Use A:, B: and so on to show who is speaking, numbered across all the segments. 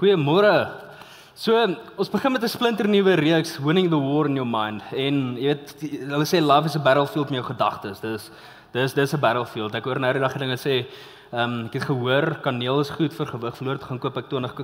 A: Goeiemôre. So, ons begin met 'n splinternuwe reeks, Winning the War in Your Mind. En jy weet, hulle sê love is a battlefield met jou gedagtes. Dis 'n battlefield. Ek hoor nou die dag dinge sê, ek het gehoor kaneel is goed vir gewig verloor, toe gaan koop ek 20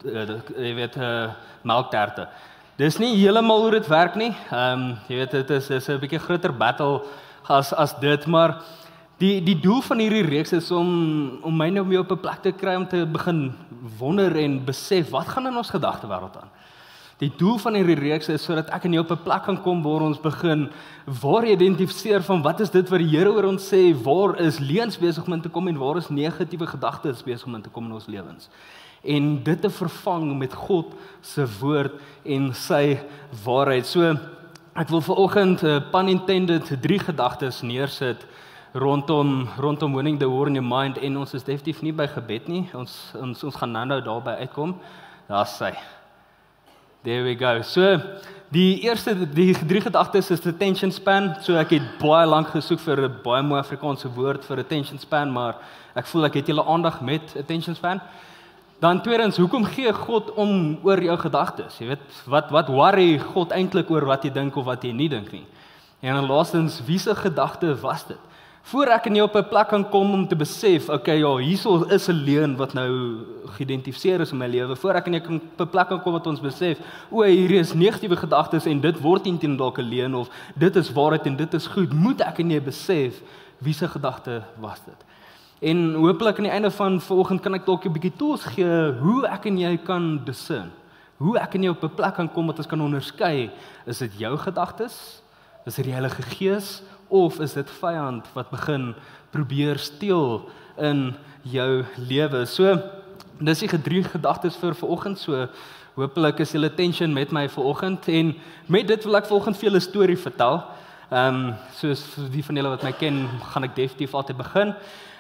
A: melkterte. Dis nie heeltemal hoe dit werk nie. Jy weet dit is 'n bietjie groter battle as dit, maar die doel van hierdie reeks is om my nou mee op 'n plek te kry om te begin wonder en besef wat gaan in ons gedagtewêreld aan. Die doel van hierdie reeks is sodat ek en jy op 'n plek kan kom waar ons begin waar identifiseer van wat is dit wat die Here oor ons sê, waar is leuns besig om in te kom en waar is negatiewe gedagtes besig om in te kom in ons lewens. En dit te vervang met God se woord en sy waarheid. So ek wil vanoggend pun intended 3 gedagtes neersit rondom winning the war in your mind, en ons is definitief nie by gebed nie. Ons gaan nou daarby uitkom. Daar's sy. There we go. So die 3 gedagtes is attention span. So ek het baie lank gesoek vir 'n baie mooi Afrikaanse woord vir attention span, maar ek voel ek het julle aandag met attention span. Dan tweedens, hoekom gee God om oor jou gedagtes? Jy weet, wat worry God eintlik oor wat jy dink of wat jy nie dink nie? En dan laastens, wie se gedagte was dit? Voor ek en jy op 'n plek kan kom om te besef, okay, ja, hierso is 'n leuen wat nou geïdentifiseer is in my lewe. Voor ek en jy kan op 'n plek kan kom wat ons besef, o, hier is negatiewe gedagtes en dit word intien dalk 'n leuen of dit is waarheid en dit is goed, moet ek en jy besef wie se gedagte was dit. En hopelik aan die einde van vanoggend kan ek dalk 'n bietjie tools gee hoe ek en jy kan discern. Hoe ek en jy op 'n plek kan kom wat ons kan onderskei, is dit jou gedagtes? Is dit die Heilige Gees? Of is dit vyand wat begin probeer steel in jou lewe? So, dis die 3 gedagtes vir vanoggend. So, hopelik is julle attention met my vanoggend. En met dit wil ek vanoggend vir julle 'n storie vertel. Soos vir die van julle wat my ken, gaan ek definitief altyd begin.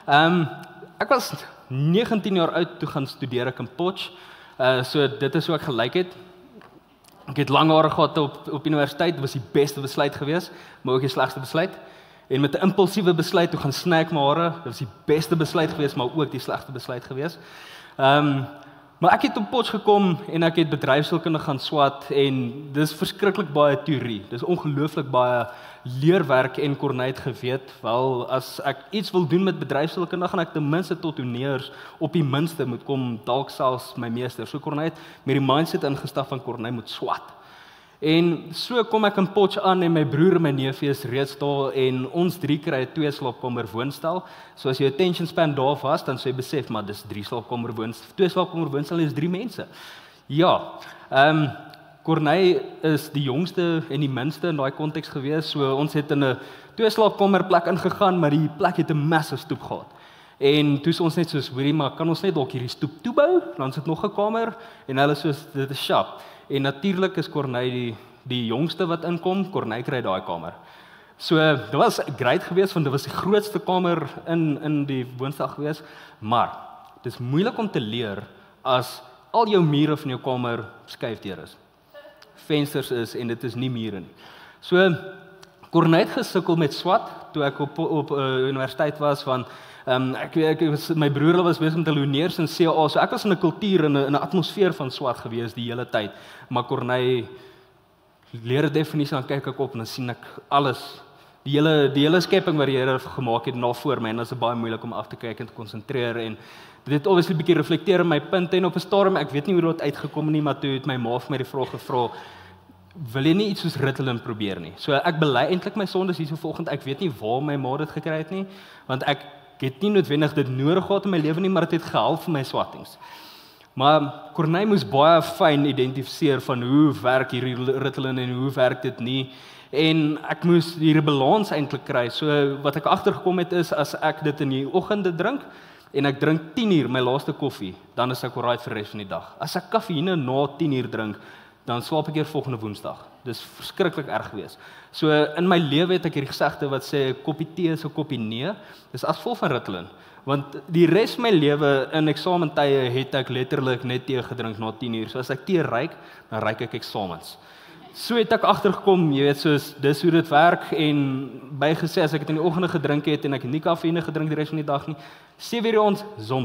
A: Ek was 19 jaar oud toe gaan studeer ek in Potch. So dit is hoe ek gelyk het. Ek het lang hare gehad op universiteit, was die beste besluit geweest, maar ook die slegste besluit. En met 'n impulsiewe besluit toe gaan sny ek my hare, dit was die beste besluit geweest, maar ook die slegste besluit geweest. Maar ek het op Potch gekom en ek het bedryfskunde gaan swat en dis verskriklik baie teorie. Dis ongelooflik baie leerwerk en Corneille het geweet, wel as ek iets wil doen met bedryfskunde, gaan ek ten minste tot honeurs op die minste moet kom, dalk selfs my meester. So Corneille het met die mindset ingestap van Corneille moet swat. En so kom ek in Potch aan en my broer en my neefie is reeds daar en ons 3 kry 'n 2 slaapkamer woonstel. So as jy attention span daar was, dan sou jy besef, maar dis 3 slaapkamer woonstel. 2 slaapkamer woonstel is 3 mense. Ja. Corneille is die jongste en die minste in daai konteks gewees. So ons het in 'n 2 slaapkamer plek ingegaan, maar die plek het 'n massive stoep gehad. En toe is ons net soos, hoorie, maar kan ons net dalk hierdie stoep toebou? Dan sit nog 'n kamer en hulle soos dit is sharp. En natuurlik is Corneille die jongste wat inkom, Corneille kry daai kamer. So dit was great geweest want dit was die grootste kamer in die woonstel geweest, maar dit is moeilik om te leer as al jou mure van jou kamer skuifdeur is. Vensters is en dit is nie mure nie. So Corneille het gesukkel met swat toe ek op universiteit was van my broer was besig met honeurs in CA, so ek was in 'n kultuur en 'n atmosfeer van swat gewees die hele tyd. Maar Corneille leer 'n definisie aan kyk ek op en dan sien ek alles, die hele skepping wat die Here gemaak het na voor my en dit is baie moeilik om af te kyk en te konsentreer en dit het obviously 'n bietjie reflekteer in my punte en op 'n stadium, ek weet nie hoe dit uitgekom nie, maar toe het my ma vir my die vraag gevra, wil jy nie iets soos Ritalin probeer nie? So ek bely eintlik my sondes hierso vanoggend, ek weet nie waar my ma dit gekry het nie, want ek het nie noodwendig dit nodig gehad in my lewe nie, maar dit het gehelp vir my swattings. Maar Corneille moes baie fyn identifiseer van hoe werk hierdie Ritalin en hoe werk dit nie. En ek moes hierdie balans eintlik kry. So wat ek agtergekom het is as ek dit in die oggende drink en ek drink 10:00 my laaste koffie, dan is ek alright vir die res van die dag. As ek kafeïne na 10:00 drink, dan slaap ek eers volgende Woensdag. Dis verskriklik erg geweest. So in my lewe het ek hierdie gesegde wat sê 'n koppie tee is 'n koppie nee. Dis as vol van Ritalin. Want die res van my lewe in eksamentye het ek letterlik net tee gedrink na 10:00. So as ek tee ruik, dan ruik ek eksamens. So het ek agtergekom, jy weet, soos dis hoe dit werk en bygesê as ek dit in die oggende gedrink het en ek het nie kafeïne gedrink die res van die dag nie, 7:00 ons zombie.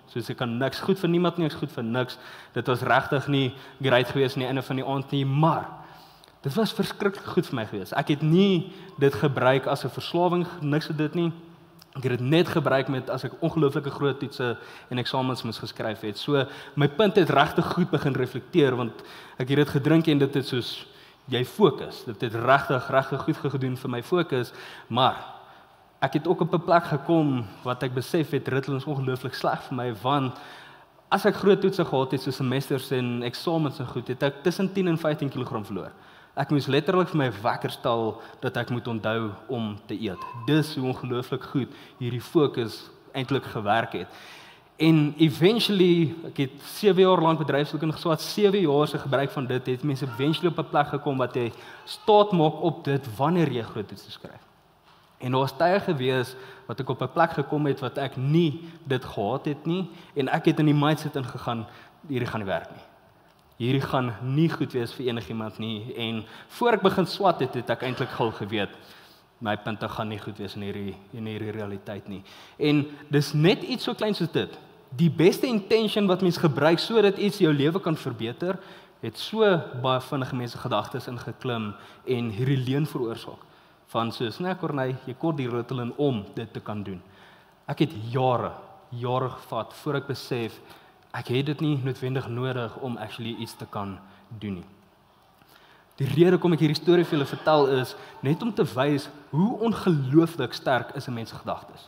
A: Soos ek kan niks goed vir niemand nie, ek's goed vir niks. Dit was regtig nie great geweest aan die einde van die aand nie, maar dit was verskriklik goed vir my geweest. Ek het nie dit gebruik as 'n verslawing, niks van dit nie. Ek het dit net gebruik met as ek ongelooflike groot toetse en eksamens moes geskryf het. So my punt het regtig goed begin reflekteer want ek het dit gedrink en dit het soos jy fokus. Dit het regtig goed gedoen vir my fokus, maar ek het ook op 'n plek gekom wat ek besef het Ritalin is ongelooflik sleg vir my want as ek groot toetse gehad het so semesters en eksamens en goed, het ek tussen 10 en 15 kg verloor. Ek moes letterlik vir my wekker stel dat ek moet onthou om te eet. Dis hoe ongelooflik goed hierdie fokus eintlik gewerk het. En eventually, ek het 7 jaar lank bedryfskunde geswat, 7 jaar se gebruik van dit het mense eventually op 'n plek gekom wat jy staat maak op dit wanneer jy groot toetse skryf. En daar was tye gewees wat ek op 'n plek gekom het wat ek nie dit gehad het nie en ek het in die mindset ingegaan, hierdie gaan nie werk nie. Hierdie gaan nie goed wees vir enigiemand nie en voor ek begin swat het ek eintlik al geweet my punte gaan nie goed wees in hierdie realiteit nie. En dis net iets so klein soos dit. Die beste intention wat mens gebruik sodat iets jou lewe kan verbeter, het so baie vinnige mense gedagtes ingeklim en hierdie leuen veroorsaak. Van soos, nee Corneille, jy kort die Ritalin om dit te kan doen. Ek het jare gevat voor ek besef ek het dit nie noodwendig nodig om actually iets te kan doen nie. Die rede hoekom ek hierdie storie vir julle vertel is net om te wys hoe ongelooflik sterk is 'n mens se gedagtes.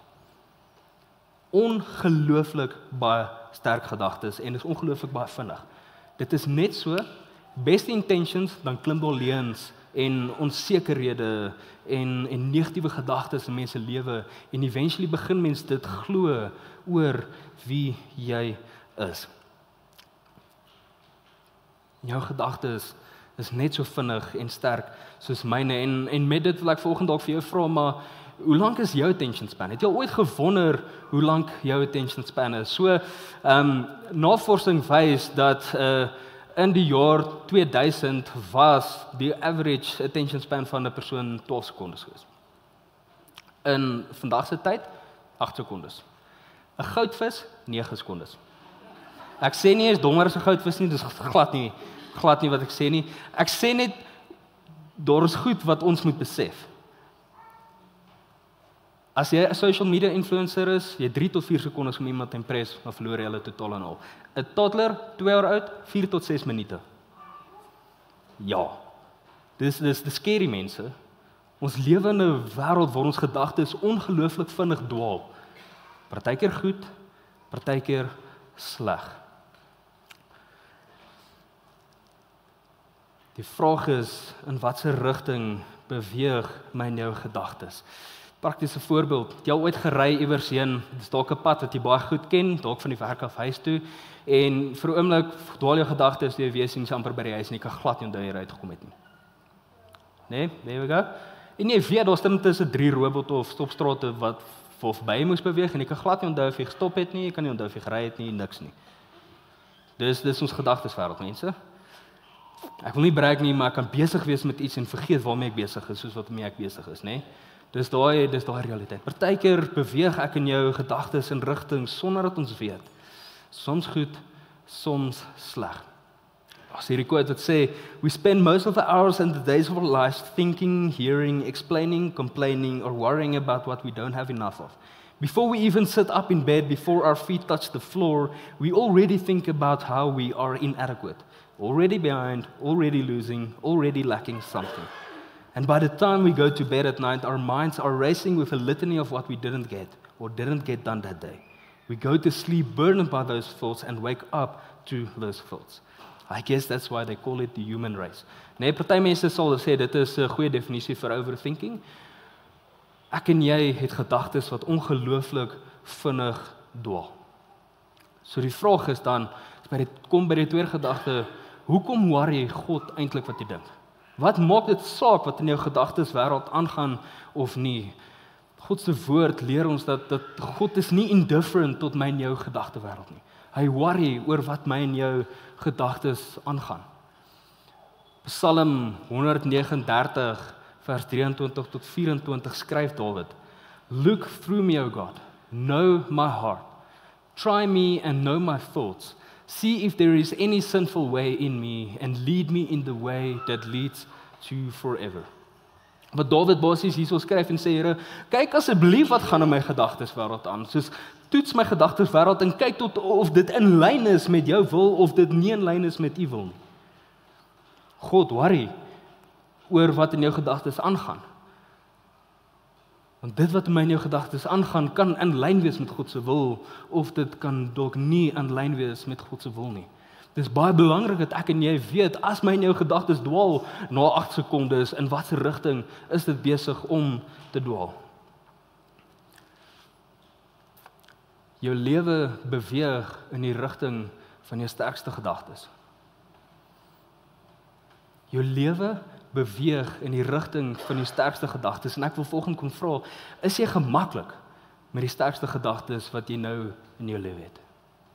A: Ongelooflik baie sterk gedagtes en is ongelooflik baie vinnig. Dit is net so, beste intentions, dan klim daar leuns en onsekerhede en negatiewe gedagtes in mense lewe en eventually begin mens dit glo oor wie jy is. Jou gedagtes is net so vinnig en sterk soos myne en met dit wil ek volgende dalk vir jou vra, maar hoe lank is jou attention span? Het jy ooit gewonder hoe lank jou attention span is? So, navorsing wys dat in die jaar 2000 was die average attention span van 'n persoon 12 sekondes gewees. In vandag se tyd 8 sekondes. 'n Goudvis 9 sekondes. Ek sê nie is dommer as 'n goudvis nie, dis glad nie wat ek sê nie. Ek sê net daar is goed wat ons moet besef. As jy 'n social media influencer is, jy 3 tot 4 sekondes om iemand te impress, dan verloor jy hulle totaal en al. 'n Toddler, 2 jaar oud, 4 tot 6 minute. Ja. Dis scary mense. Ons lewe in 'n wêreld waar ons gedagtes ongelooflik vinnig dwaal. Partykeer goed, partykeer sleg. Die vraag is, in watter rigting beweeg my en jou gedagtes? Praktiese voorbeeld, jy ooit gery iewers heen, dis dalk 'n pad wat jy baie goed ken, dalk van die werk af huis toe, en vir 'n oomblik dwaal jou gedagtes deur wees en jy's amper by die huis en jy kan glad nie onthou jy uitgekom het nie. Nee, there we go. En jy weet daar's tussen 3 robotte of stopstrate wat verby moes beweeg en jy kan glad nie onthou of jy gestop het nie, jy kan nie onthou of jy gery het nie, niks nie. Dis ons gedagteswêreld, mense. Ek wil nie brag nie, maar ek kan besig wees met iets en vergeet waarmee ek besig is, soos wat mee ek besig is, nê? Dis daai realiteit. Partykeer beweeg ek in jou gedagtes in rigting sonder dat ons weet. Soms goed, soms sleg. As hierdie quote wat sê, we spend most of the hours and the days of our lives thinking, hearing, explaining, complaining or worrying about what we don't have enough of. Before we even sit up in bed, before our feet touch the floor, we already think about how we are inadequate, already behind, already losing, already lacking something. And by the time we go to bed at night, our minds are racing with a litany of what we didn't get or didn't get done that day. We go to sleep burdened by those thoughts and wake up to those thoughts. I guess that's why they call it the human race. Nee, party mense sal sê dit is 'n goeie definisie vir overthinking. Ek en jy het gedagtes wat ongelooflik vinnig dwaal. So die vraag is dan, kom by die tweede gedagte, hoekom worry God eintlik wat jy dink? Wat maak dit saak wat in jou gedagteswêreld aangaan of nie? God se woord leer ons dat God is nie indifferent tot my en jou gedagtewêreld nie. Hy worry oor wat my en jou gedagtes aangaan. Psalm 139 vers 23 tot 24 skryf Dawid: Look through me, O God, know my heart. Try me and know my thoughts. See if there is any sinful way in me and lead me in the way that leads to forever. Wat Dawid basies hierso skryf en sê, Here, kyk asseblief wat gaan in my gedagteswêreld aan. Soos toets my gedagteswêreld en kyk tot of dit in lyn is met jou wil of dit nie in lyn is met u wil nie. God, worry oor wat in jou gedagtes aangaan. Want dit wat in my en jou gedagtes aangaan, kan in lyn wees met God se wil, of dit kan dalk nie in lyn wees met God se wil nie. Dit is baie belangrik dat ek en jy weet, as my en jou gedagtes dwaal na 8 sekondes, in watter rigting is dit besig om te dwaal. Jou lewe beweeg in die rigting van jou sterkste gedagtes. Jou lewe beweeg in die rigting van die sterkste gedagtes, en ek wil volgende kom vra, is jy gemaklik met die sterkste gedagtes wat jy nou in jou lewe het?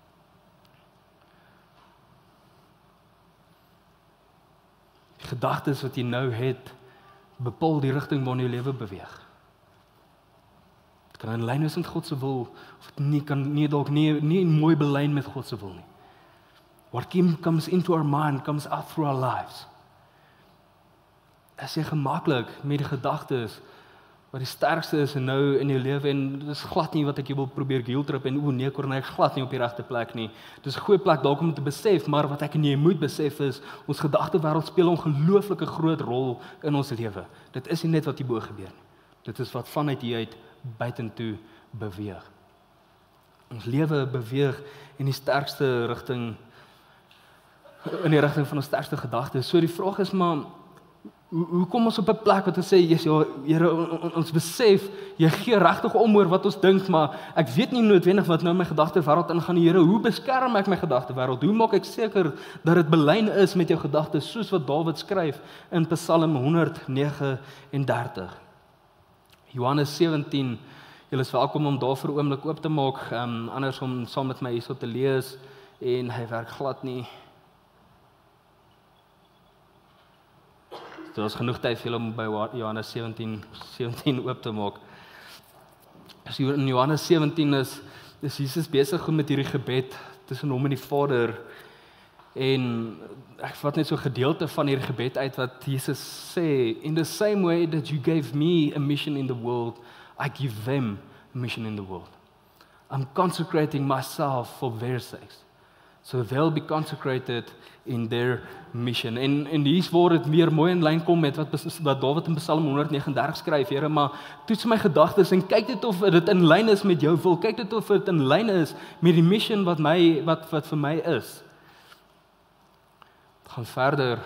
A: Die gedagtes wat jy nou het, bepaal die rigting waarin jou lewe beweeg. Dit kan in lyn wees met God se wil, of dit nie kan dalk nie mooi belyn met God se wil nie. What comes into our mind comes out through our lives. As jy gemaklik met die gedagtes wat die sterkste is en nou in jou lewe, en dit is glad nie wat ek jou wil probeer guilt-trip en nee, Corneille, ek glad nie op die regte plek nie. Dit is 'n goeie plek dalk om te besef, maar wat ek en jy moet besef is, ons gedagtewêreld speel 'n ongelooflike groot rol in ons lewe. Dit is nie net wat hierbo gebeur nie. Dit is wat vanuit hier uit buitentoe beweeg. Ons lewe beweeg in die sterkste rigting, in die rigting van ons sterkste gedagtes. So die vraag is maar, hoe kom ons op 'n plek wat ons sê, ja, Here, ons besef, jy gee regtig om oor wat ons dink, maar ek weet nie noodwendig wat nou in my gedagtewêreld ingaan. Here, hoe beskerm ek my gedagtewêreld? Hoe maak ek seker dat dit belyn is met jou gedagtes, soos wat Dawid skryf in Psalm 139. Johannes 17, julle is welkom om daar vir 'n oomblik oop te maak, anders om saam met my hierso te lees, en hy werk glad nie. Daar is genoeg tyd vir om by Johannes 17 oop te maak. So in Johannes 17 is Jesus besig met hierdie gebed tussen hom en die Vader, en ek vat net so 'n gedeelte van hierdie gebed uit wat Jesus sê, in the same way that you gave me a mission in the world, I give them a mission in the world. I'm consecrating myself for their sakes, so they'll be consecrated in their mission. En hier's waar dit meer mooi in lyn kom met wat Dawid in Psalm 139 skryf, Here, maar toets my gedagtes en kyk dit of dit in lyn is met jou wil, kyk dit of dit in lyn is met die mission wat vir my is. Dit gaan verder.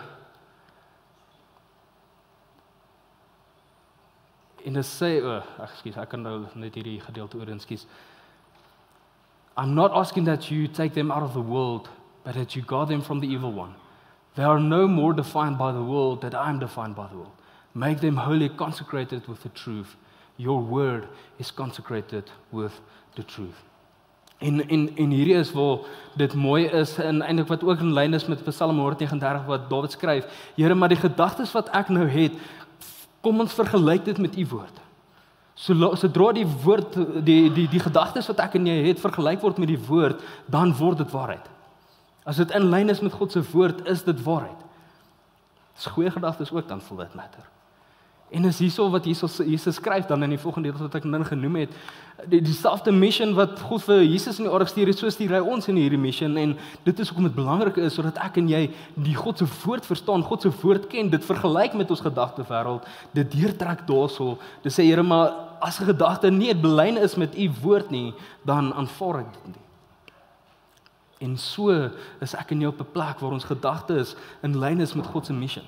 A: En dit sê, ek kan nou net hierdie gedeelte oor inskuis. I'm not asking that you take them out of the world, but that you guard them from the evil one. They are no more defined by the world than I am defined by the world. Make them wholly consecrated with the truth. Your word is consecrated with the truth. En hierdie is waar dit mooi is, en eintlik wat ook in lyn is met Psalm 139 wat Dawid skryf. Here, maar die gedagtes wat ek nou het, kom ons vergelyk dit met u woord. Sodra die woord, die gedagtes wat ek en jy het vergelyk word met die woord, dan word dit waarheid. As dit in lyn is met God se woord, is dit waarheid. Dis goeie gedagtes ook, dan sal dit matter. En is hierso wat Jesus skryf dan in die volgende deel wat ek nou genoem het, dieselfde mission wat God vir Jesus in die aarde gestuur het, so stuur hy ons in hierdie mission, en dit is hoekom dit belangrik is, sodat ek en jy die God se woord verstaan, God se woord ken, dit vergelyk met ons gedagtewêreld, dit deurtrek daarso, dit sê, Here, maar as 'n gedagte nie belyn is met u woord nie, dan aanvaar ek dit nie. En so is ek en jy op 'n plek waar ons gedagtes in lyn is met God se mission.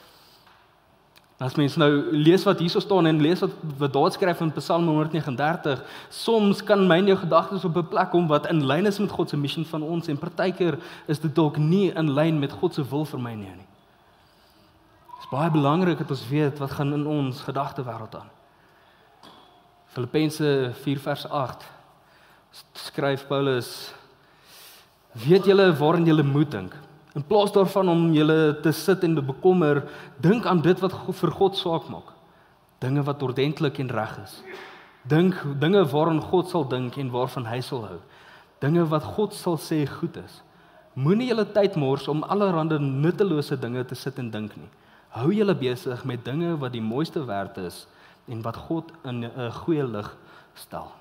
A: As mens nou lees wat hierso staan en lees wat Dawid skryf in Psalm 139, soms kan my en jou gedagtes op 'n plek kom wat in lyn is met God se mission van ons, en partykeer is dit dalk nie in lyn met God se wil vir my en jou nie. Dit is baie belangrik dat ons weet wat gaan in ons gedagtewêreld aan. Filippense 4 vers 8 skryf Paulus, weet julle waarin julle moet dink. In plaas daarvan om julle te sit en te bekommer, dink aan dit wat vir God saak maak. Dinge wat ordentlik en reg is. Dink dinge waaraan God sal dink en waarvan hy sal hou. dinge wat God sal sê goed is. Moenie julle tyd mors om allerhande nuttelose dinge te sit en dink nie. Hou julle besig met dinge wat die mooiste werd is en wat God in 'n goeie lig stel.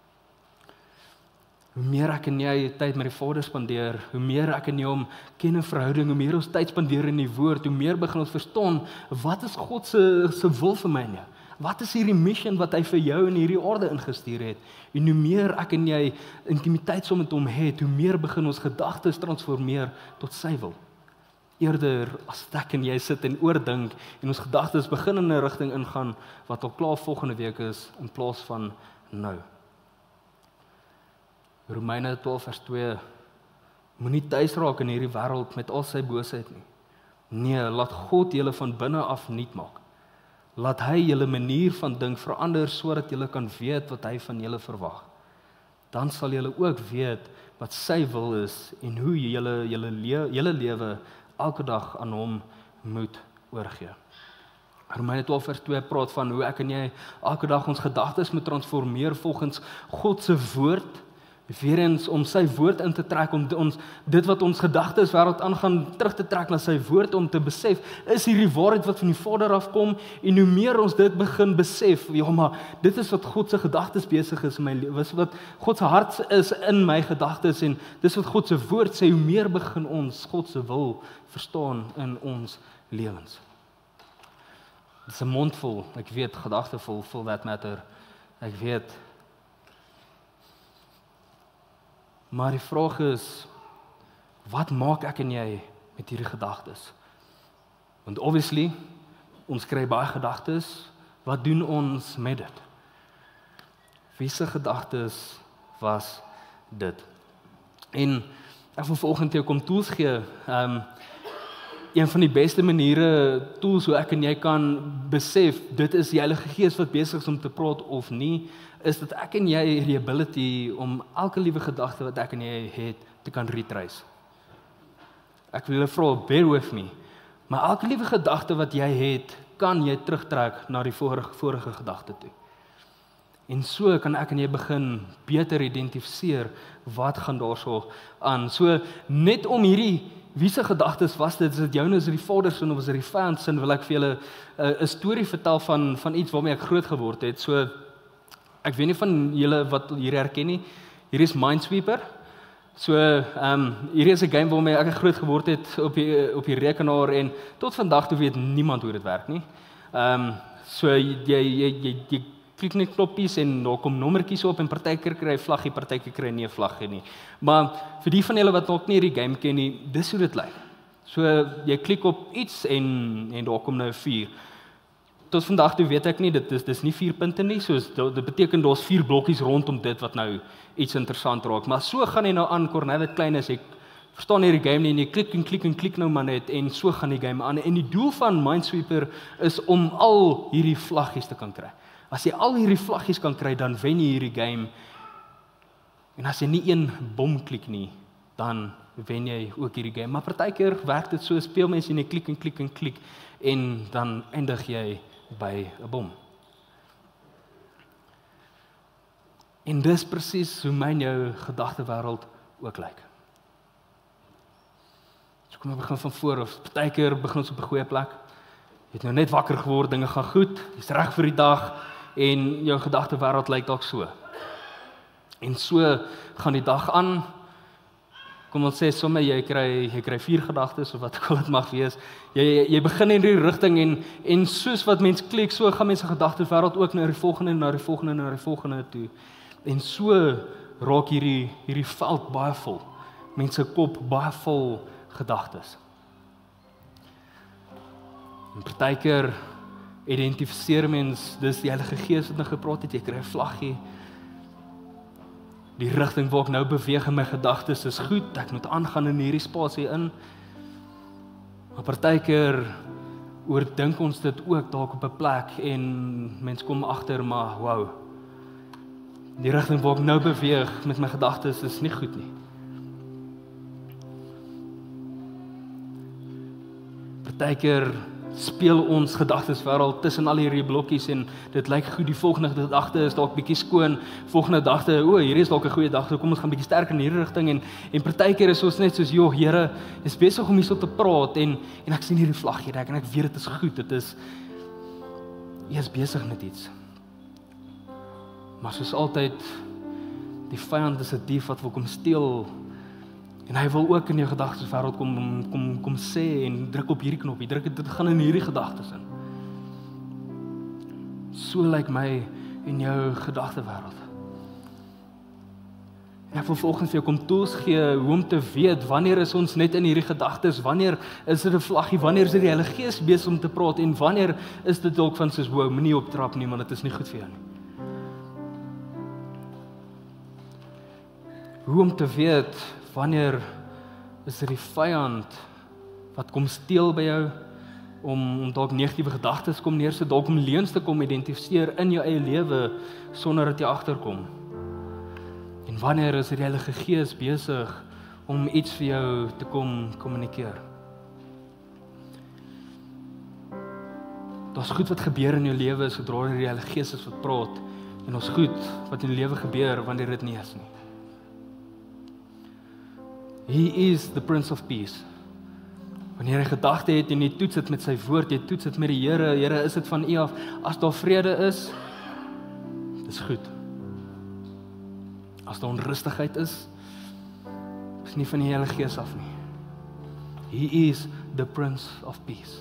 A: Hoe meer ek en jy tyd met die Vader spandeer, hoe meer ek en jy hom ken in verhouding, hoe meer ons tyd spandeer in die woord, hoe meer begin ons verstaan, wat is God se wil vir my en jou? Wat is hierdie mission wat hy vir jou in hierdie aarde ingestuur het? En hoe meer ek en jy intimiteit saam met hom het, hoe meer begin ons gedagtes transformeer tot sy wil. Eerder as ek en jy sit en oordink en ons gedagtes begin in 'n rigting ingaan wat al klaar volgende week is in plaas van nou. Romeine 12 vers 2 Moenie tuis raak in hierdie wêreld met al sy boosheid nie. Nee, laat God julle van binne af nuut maak. Laat hy julle manier van dink verander sodat julle kan weet wat hy van julle verwag. Dan sal julle ook weet wat sy wil is en hoe julle lewe elke dag aan hom moet oorgee. Romeine 12 vers 2 praat van hoe ek en jy elke dag ons gedagtes moet transformeer volgens God se woord. Weer eens om sy woord in te trek, om ons dit wat ons gedagtes wêreld aangaan terug te trek na sy woord, om te besef, is hierdie waarheid wat van die Vader afkom, en hoe meer ons dit begin besef, ja maar, dit is wat God se gedagtes besig is in my lewe, wat God se hart is in my gedagtes, en dis wat God se woord sê, hoe meer begin ons God se wil verstaan in ons lewens. Dit is 'n mond vol, ek weet, gedachtevol, for that matter, ek weet. Maar die vraag is, wat maak ek en jy met hierdie gedagtes? Want obviously, ons kry baie gedagtes, wat doen ons met dit? Wie se gedagtes was dit? En ek wil vanoggend jou kom tools gee, een van die beste maniere, tools hoe ek en jy kan besef, dit is die Heilige Gees wat besig is om te praat of nie, is dat ek en jy die ability om elke liewe gedagte wat ek en jy het, te kan retrace. Ek wil julle vra, bear with me, maar elke liewe gedagte wat jy het, kan jy terugtrek na die vorige gedagte toe. En so kan ek en jy begin beter identifiseer wat gaan daarso aan. So net om hierdie wie se gedagtes was dit, is dit joune, is dit die Vader se of is dit die vyand se, wil ek vir julle 'n storie vertel van iets waarmee ek groot geword het. So ek weet nie van julle wat hier herken nie. Hier is Minesweeper. So hier is 'n game waarmee ek groot geword het op die rekenaar en tot vandag toe weet niemand hoe dit werk nie. So jy klik net knoppies en daar kom nommertjies op en partykeer kry jy vlaggie, partykeer kry jy nie 'n vlaggie nie. Maar vir die van julle wat nog nie hierdie game ken nie, dis hoe dit lyk. So jy klik op iets en daar kom nou 4. Tot vandag toe weet ek nie, dis nie 4 punte nie, so dit beteken daar's 4 blokkies rondom dit wat nou iets interessant raak. Maar so gaan jy nou aan, Cornelis klein is, ek verstaan hierdie game nie, en jy klik nou maar net, en so gaan die game aan. En die doel van Minesweeper is om al hierdie vlaggies te kan kry. As jy al hierdie vlaggies kan kry, dan wen jy hierdie game. En as jy nie een bom klik nie, dan wen jy ook hierdie game. Maar partykeer werk dit so, speel mense en jy klik, en dan eindig jy by 'n bom. En dis presies hoe my en jou gedagtewêreld ook lyk. So kom ons begin van voor af. Partykeer begin ons op 'n goeie plek. Jy het nou net wakker geword, dinge gaan goed, jy's reg vir die dag en jou gedagtewêreld lyk dalk so. En so gaan die dag aan. Kom ons sê sommer jy kry 4 gedagtes of wat ook al dit mag wees. Jy begin in hierdie rigting en soos wat mens klik, so gaan mense gedagtewêreld ook na die volgende toe. En so raak hierdie veld baie vol. Mense kop baie vol gedagtes. En partykeer identifiseer mens, dis die Heilige Gees wat nou gepraat het, jy kry 'n vlaggie. Die rigting waar ek nou beweeg in my gedagtes is goed, ek moet aangaan in hierdie spasie in. Maar partykeer oordink ons dit ook dalk op 'n plek en mens kom agter, maar wow, die rigting waar ek nou beweeg met my gedagtes is nie goed nie. Partykeer speel ons gedagteswêreld tussen al hierdie blokkies en dit lyk goed, die volgende gedagte is dalk bietjie skoon, volgende gedagte, hierdie is dalk 'n goeie gedagte, kom ons gaan bietjie sterker in hierdie rigting en partykeer is ons net soos, Here, is besig om hierso te praat en ek sien hierdie vlag hier en ek weet dit is goed, jy is besig met iets. Maar soos altyd, die vyand is 'n dief wat wil kom steel. En hy wil ook in jou gedagteswêreld kom sê en druk op hierdie knoppie, dit gaan in hierdie gedagtes in. So lyk my en jou gedagtewêreld. En ek wil volgens vir jou kom tools gee hoe om te weet wanneer is ons net in hierdie gedagtes, wanneer is dit 'n vlaggie, wanneer is dit die Heilige Gees besig om te praat en wanneer is dit dalk van soos wow, moenie optrap nie, want dit is nie goed vir jou nie. Hoe om te weet wanneer is dit die vyand wat kom steel by jou om dalk negatiewe gedagtes kom neersit, dalk om leuns te kom identifiseer in jou eie lewe sonder dat jy agterkom. En wanneer is die Heilige Gees besig om iets vir jou te kom kommunikeer? Daar's goed wat gebeur in jou lewe sodra die Heilige Gees is wat praat en ons goed wat in die lewe gebeur wanneer dit nie is nie. He is the Prince of Peace. Wanneer jy gedagte het en jy toets dit met sy woord, jy toets dit met die Here, Here, is dit van U af? As daar vrede is, dis goed. As daar onrustigheid is nie van die Heilige Gees af nie. He is the Prince of Peace.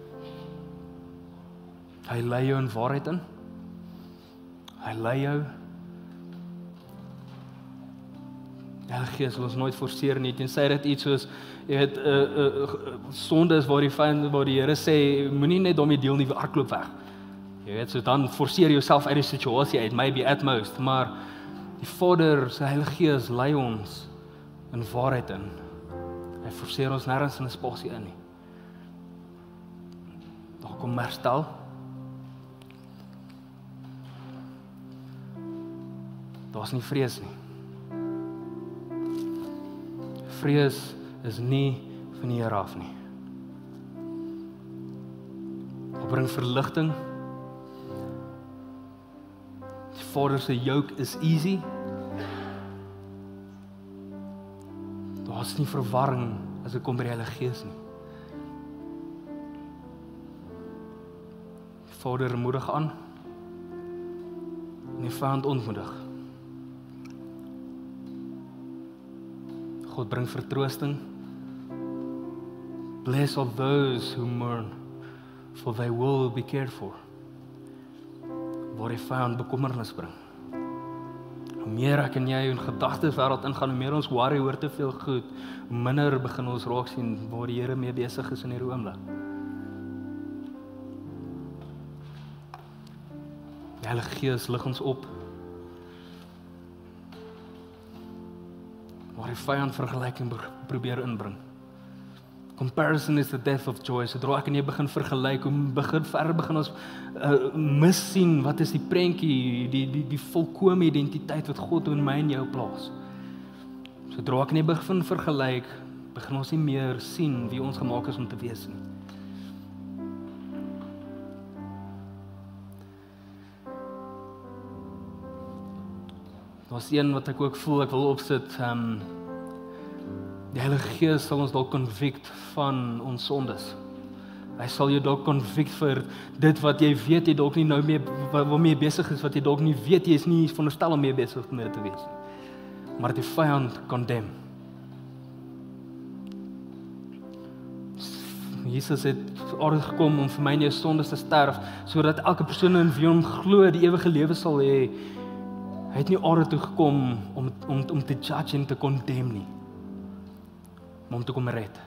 A: Hy lei jou in waarheid in. Hy lei jou. Die Heilige Gees wil ons nooit forceer nie, tensy dit iets soos, jy weet, sonde is waar die Here sê, moenie net daarmee deel nie, hardloop weg. Jy weet, so dan forceer jouself uit die situasie uit, maybe at most, maar die Vader, sy Heilige Gees lei ons in waarheid in. Hy forceer ons nêrens in 'n spasie in nie. Daar kom herstel. Daar's nie vrees nie. Vrees is nie van die Here af nie. Dit bring verligting. Die Vader se yoke is easy. Daar's nie verwarring as dit kom by die Heilige Gees nie. Die Vader moedig aan en die vyand ontmoedig. God bring vertroosting. Bless all those who mourn, for they will be cared for. Waar die vyand bekommernis bring. Hoe meer ek en jy in gedagteswêreld ingaan, hoe meer ons worry oor te veel goed, hoe minder begin ons raak sien waar die Here mee besig is in hierdie oomblik. Die Heilige Gees lig ons op. Waar die vyand vergelyking probeer inbring. Comparison is the death of joy. Sodra ek en jy begin vergelyk, begin ons missien wat is die prentjie, die volkome identiteit wat God in my en jou plaas. Sodra ek en jy begin vergelyk, begin ons nie meer sien wie ons gemaak is om te wees nie. Daar's een wat ek ook voel, ek wil opsit, die Heilige Gees sal ons dalk convict van ons sondes. Hy sal jou dalk convict vir dit wat jy weet jy dalk nie nou mee waarmee jy besig is, wat jy dalk nie weet jy is nie veronderstel om mee besig mee te wees nie. Maar die vyand condemn. Jesus het aarde gekom om vir my en jou sondes te sterf, sodat elke persoon in wie hom glo die ewige lewe sal hê. Hy het nie aarde toe gekom om te judge en te condemn nie, maar om te kom red.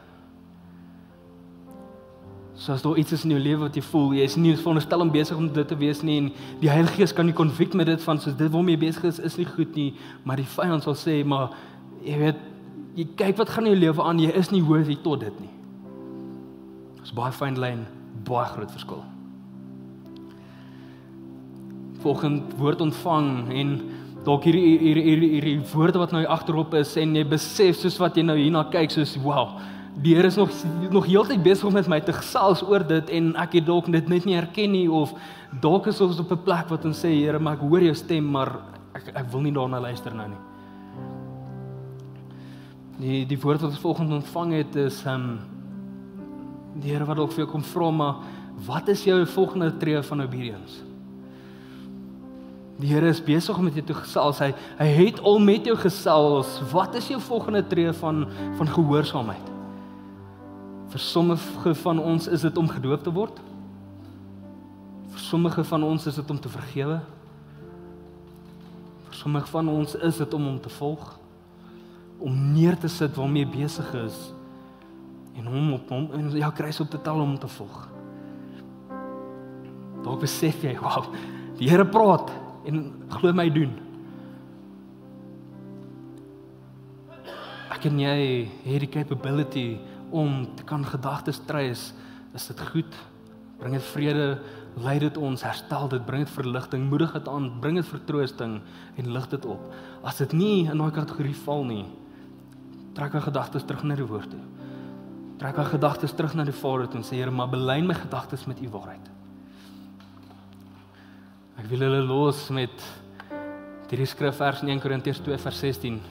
A: So as daar iets is in jou lewe wat jy voel, jy is nie veronderstel om besig om dit te wees nie, en die Heilige Gees kan nie convict met dit van, soos dit waarmee jy besig is nie goed nie, maar die vyand sal sê, maar jy weet, jy kyk wat gaan in jou lewe aan, jy is nie worthy tot dit nie. Dis baie fyn lyn, baie groot verskil. Volgende woord ontvang en dalk hierdie woorde wat nou agterop is en jy besef soos wat jy nou hierna kyk soos wow, die Here is nog heeltyd besig om met my te gesels oor dit en ek het dalk dit net nie herken nie of dalk is ons op 'n plek wat ons sê Here, maar ek hoor jou stem, maar ek wil nie daarna luister nou nie. Die woord wat ons volgende ontvang het is die Here wat dalk vir jou kom vra, maar wat is jou volgende tree van obedience? Die Here is besig om met jou te gesels. Hy het al met jou gesels. Wat is jou volgende tree van gehoorsaamheid? Vir sommige van ons is dit om gedoop te word. Vir sommige van ons is dit om te vergewe. Vir sommige van ons is dit om hom te volg. Om neer te sit waarmee jy besig is en hom in jou kruis op te tel om hom te volg. Dalk besef jy, wow, die Here praat en glo my doen. Ek en jy het die capability om te kan gedagtes trace. Is dit goed? Bring dit vrede, lei dit ons, herstel dit, bring dit verligting, moedig dit aan, bring dit vertroosting en lig dit op. As dit nie in daai kategorie val nie, trek aan gedagtes terug na die woord toe. Trek aan gedagtes terug na die Vader toe en sê, Here, maar belyn my gedagtes met u waarheid. Ek wil hulle los met hierdie skrifvers in 1 Korintiërs 2 vers 16.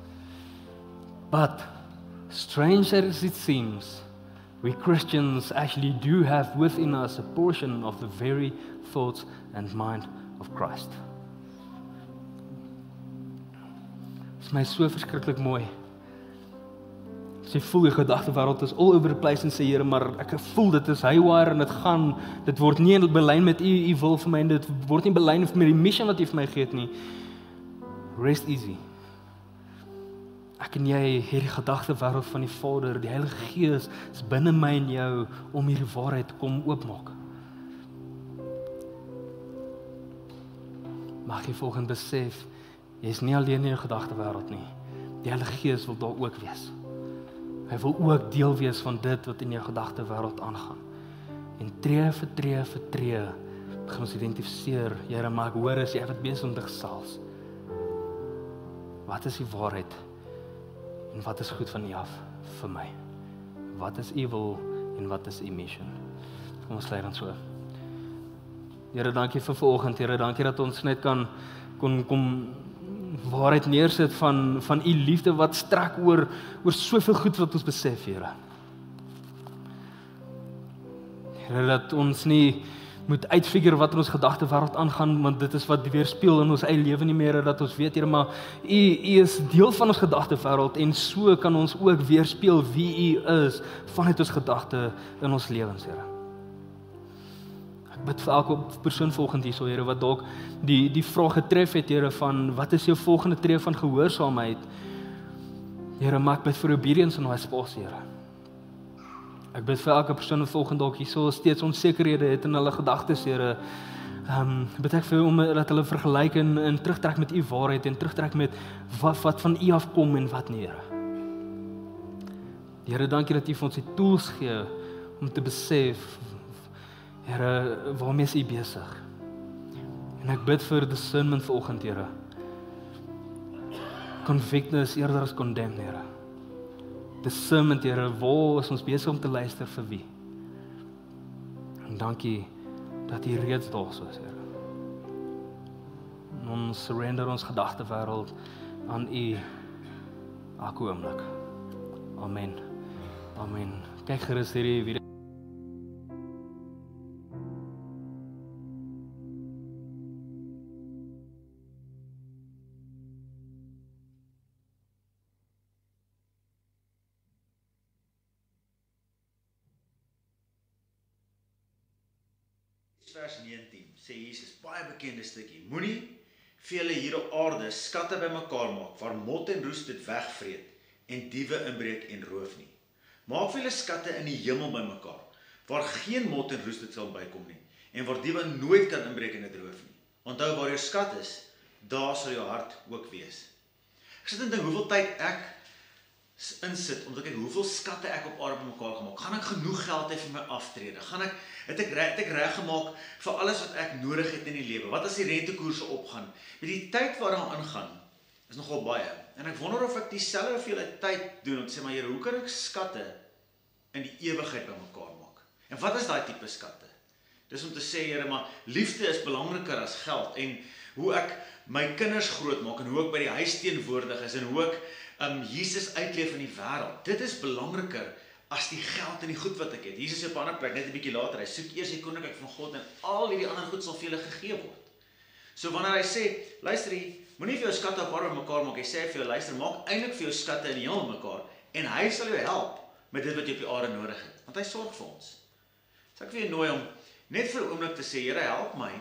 A: But, strange as it seems, we Christians actually do have within us a portion of the very thoughts and mind of Christ. Dit is my so verskriklik mooi. As jy voel die gedagtewêreld is all over the place en sê, Here, maar ek voel dit is haywire en dit word nie belyn met u wil vir my en dit word nie belyn met die mission wat u vir my gee nie. Rest easy. Ek en jy het die gedagtewêreld van die Vader, die Heilige Gees is binne my en jou om hierdie waarheid te kom oopmaak. Mag jy volgende besef, jy is nie alleen in jou gedagtewêreld nie. Die Heilige Gees wil daar ook wees. Hy wil ook deel wees van dit wat in jou gedagtewêreld aangaan. En tree vir tree, begin ons identifiseer, Here, maar ek hoor as jy wat besig om te gesels. Wat is die waarheid? En wat is goed van U af vir my? Wat is U wil en wat is U mission? Kom ons lei dan so. Here, dankie vir vanoggend. Here, dankie dat ons net kan kom waarheid neersit van U liefde wat strek oor soveel goed wat ons besef, Here. Here, dat ons nie moet uitfigure wat in ons gedagtewêreld aangaan, want dit is wat weerspieël in ons eie lewe nie meer, dat ons weet, Here, maar U is deel van ons gedagtewêreld en so kan ons ook weerspieël wie U is vanuit ons gedagte in ons lewens, Here. Ek bid vir elke persoon volgende hierso, Here, wat dalk die vraag getref het, Here, van wat is jou volgende tree van gehoorsaamheid? Here, maar ek bid vir obedience in daai spasie, Here. Ek bid vir elke persoon wat volgende dalk hierso steeds onsekerhede het in hulle gedagtes, Here. Bid ek vir dat hulle vergelyk en terugtrek met U waarheid en terugtrek met wat van U afkom en wat nie, Here. Here, dankie dat U vir ons die tools gee om te besef, Here, waarmee is U besig? En ek bid vir discernment vanoggend, Here. Convictness eerder as condemn, Here. Discernment, Here, waar is ons besig om te luister vir wie? En dankie dat U reeds daar is, Here. En ons surrender ons gedagtewêreld aan U elke oomblik. Amen. Amen. Kyk gerus hierdie video.
B: Vers 19 sê Jesus, baie bekende stukkie, moenie vir julle hier op aarde skatte bymekaar maak, waar mot en roes dit wegvreet, en diewe inbreek en roof nie. Maak vir julle skatte in die hemel bymekaar, waar geen mot en roes dit sal bykom nie, en waar diewe nooit kan inbreek en dit roof nie. Onthou, waar jou skat is, daar sal jou hart ook wees. Ek sit en dink, hoeveel tyd ek insit, om te kyk hoeveel skatte ek op aarde bymekaar gemaak. Gaan ek genoeg geld hê vir my aftrede? Het ek reg gemaak vir alles wat ek nodig het in die lewe? Wat as die rentekoerse opgaan? Met die tyd wat daar aangaan, is nogal baie. En ek wonder of ek dieselfde hoeveelheid tyd doen, om te sê, maar Here, hoe kan ek skatte in die ewigheid bymekaar maak. En wat is daai tipe skatte? Dis om te sê, Here, maar liefde is belangriker as geld, en hoe ek my kinders grootmaak, en hoe ek by die huis teenwoordig is, en hoe ek Jesus uitleef in die wêreld. Dit is belangriker as die geld en die goed wat ek het. Jesus sê op 'n ander plek, net 'n bietjie later, hy soek eers die koninkryk van God, en al hierdie ander goed sal vir julle gegee word. So wanneer hy sê, luister hier, moenie vir jou skatte op aarde mekaar maak, hy sê vir jou, luister, maak eintlik vir jou skatte in die hemel mekaar, en hy sal jou help met dit wat jy op die aarde nodig het, want hy sorg vir ons. So ek wil jou nooi om net vir 'n oomblik te sê, Here, help my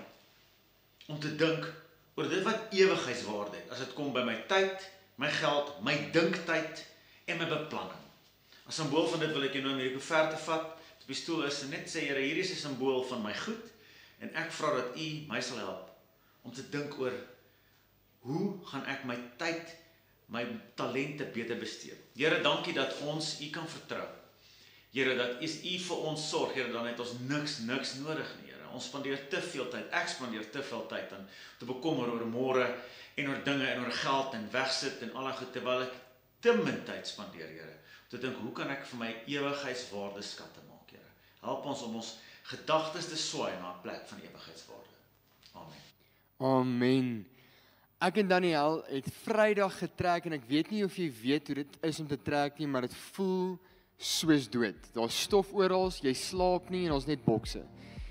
B: om te dink oor dit wat ewigheidswaarde het, as dit kom by my tyd, my geld, my dinktyd en my beplanning. As simbool van dit wil ek jou nou om hierdie koevert te vat, op die stoel is, en net sê, Here, hier is 'n simbool van my goed, en ek vra dat U my sal help om te dink oor, hoe gaan ek my tyd, my talente beter bestee. Here, dankie dat ons U kan vertrou. Here, dat U vir ons sorg, Here, dan het ons niks nodig nie, Here. Ons spandeer te veel tyd, ek spandeer te veel tyd aan te bekommer oor môre en oor dinge en oor geld en wegsit en al daai goed, terwyl ek te min tyd spandeer, Here, om te dink, hoe kan ek vir my ewigheidswaarde skatte maak, Here. Help ons om ons gedagtes te swaai na 'n plek van ewigheidswaarde. Amen.
C: Amen. Ek en Daniel het Vrydag getrek en ek weet nie of jy weet hoe dit is om te trek nie, maar dit voel soos dood. Daar's stof oral, jy slaap nie en ons net bokse.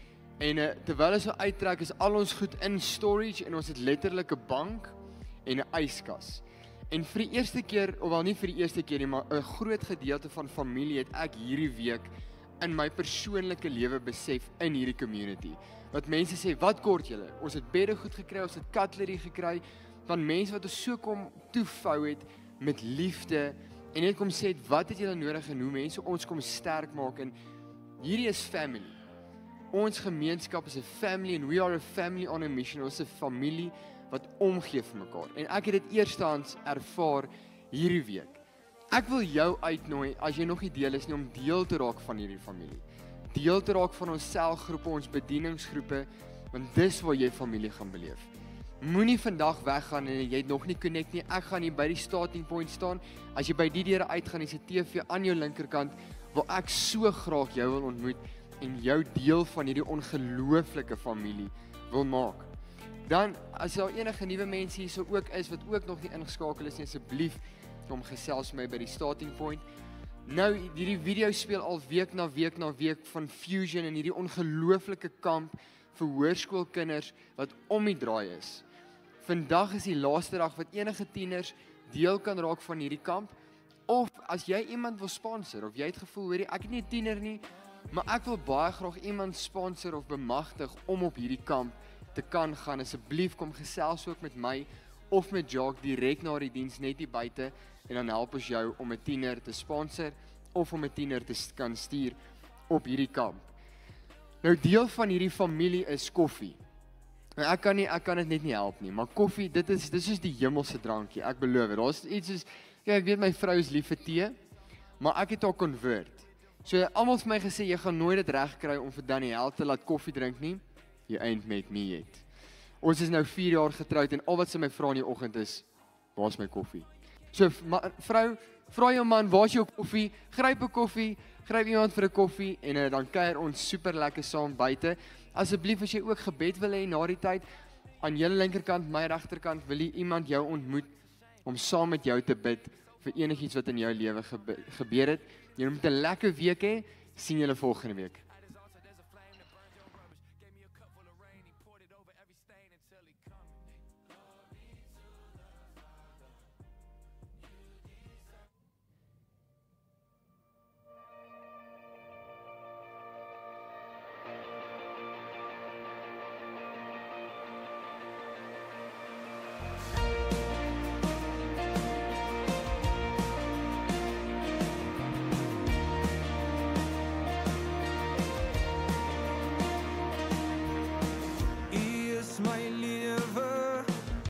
C: En terwyl ons so uittrek is al ons goed in storage en ons het letterlik 'n bank en 'n yskas. En vir die eerste keer, of wel nie vir die eerste keer nie, maar 'n groot gedeelte van familie het ek hierdie week in my persoonlike lewe besef in hierdie community. Wat mense sê, wat kort julle? Ons het bedde goed gekry, ons het cutlery gekry, van mense wat ons so kom toevou het met liefde, en net kom sê, wat het julle nodig en hoe mense ons kom sterk maak, en hierdie is family. Ons gemeenskap is 'n family, and we are a family on a mission. Ons is 'n familie wat omgee vir mekaar. En ek het dit eerstehands ervaar hierdie week. Ek wil jou uitnooi, as jy nog nie deel is nie, om deel te raak van hierdie familie. Deel te raak van ons selgroepe, ons bedieningsgroepe, want dis waar jy familie gaan beleef. Moenie vandag weggaan en jy het nog nie connect nie. Ek gaan hier by die starting point staan. As jy by die deure uitgaan, is 'n TV aan jou linkerkant, waar ek so graag jou wil ontmoet en jou deel van hierdie ongelooflike familie wil maak. Dan, as daar enige nuwe mense hier so ook is, wat ook nog nie ingeskakel is nie, asseblief, kom gesels met my by die starting point. Nou, hierdie video speel al week na week van Fusion en hierdie ongelooflike kamp vir hoërskoolkinders wat om die draai is. Vandag is die laaste dag wat enige tieners deel kan raak van hierdie kamp, of as jy iemand wil sponsor, of jy het gevoel, hoorie, ek het nie 'n tiener nie, maar ek wil baie graag iemand sponsor of bemagtig om op hierdie kamp te kan gaan, asseblief kom gesels ook met my, of met Jacques direk na die diens net hier buite, en dan help ons jou om 'n tiener te sponsor, of om 'n tiener te kan stuur op hierdie kamp. Nou deel van hierdie familie is koffie. Nou ek kan dit net nie help nie, maar koffie, dit is soos die hemelse drankie, ek beloof het. Daar's iets soos, ek weet my vrou is lief vir tee, maar ek het haar convert. So almal vir my gesê, jy gaan nooit dit reg kry om vir Daniel te laat koffie drink nie. You ain't met me yet. Ons is nou 4 jaar getroud en al wat sy my vra in die oggend is, waar's my koffie? So vrou, vra jou man, waar's jou koffie? Gryp 'n koffie, gryp iemand vir 'n koffie en dan kuier ons super lekker saam buite. Asseblief as jy ook gebed wil hê na die tyd, aan julle linkerkant, my regterkant, wil jy iemand jou ontmoet om saam met jou te bid vir enigiets wat in jou lewe gebeur het. Jy moet 'n lekker week hê. Sien julle volgende week.